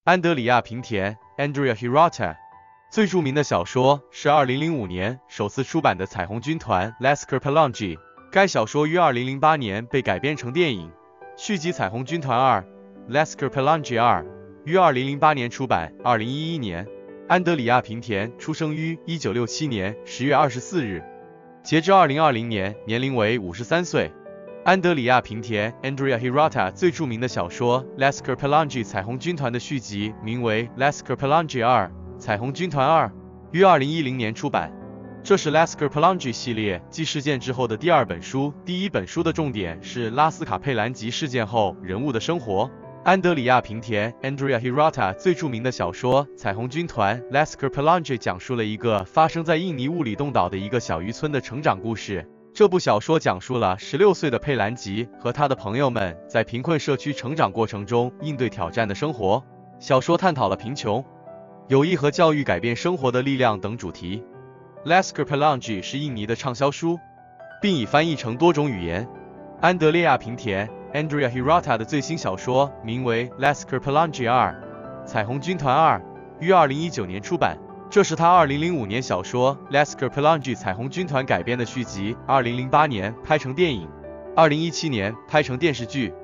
安德里亚·平田 （Andrea Hirata） 最著名的小说是2005年首次出版的《彩虹军团 Lasker Pelangi》，该小说于2008年被改编成电影。续集《彩虹军团2 Lasker Pelangi 2》于2008年出版。2011年，安德里亚·平田出生于1967年10月24日，截至2020年，年龄为53岁。安德里亚·平田 （Andrea Hirata） 最著名的小说《Lasker Pelangi 彩虹军团》的续集名为《Lasker Pelangi 2彩虹军团2》，于2010年出版。这是 Lasker Pelangi 系列继事件之后的第二本书。第一本书的重点是拉斯卡佩兰吉事件后人物的生活。安德里亚·平田 （Andrea Hirata） 最著名的小说《彩虹军团 Lasker Pelangi》讲述了一个发生在印尼物里洞岛的一个小渔村的成长故事。这部小说讲述了16岁的佩兰吉和他的朋友们在贫困社区成长过程中应对挑战的生活。小说探讨了贫穷、友谊和教育改变生活的力量等主题。Lasker Pelangi 是印尼的畅销书，并已翻译成多种语言。安德烈亚·平田 （Andrea Hirata） 的最新小说名为《Lasker Pelangi 2彩虹军团2》，于2019年出版。这是他2005年小说《Lasker Pelangi 彩虹军团》改编的续集，2008年拍成电影，2017年拍成电视剧。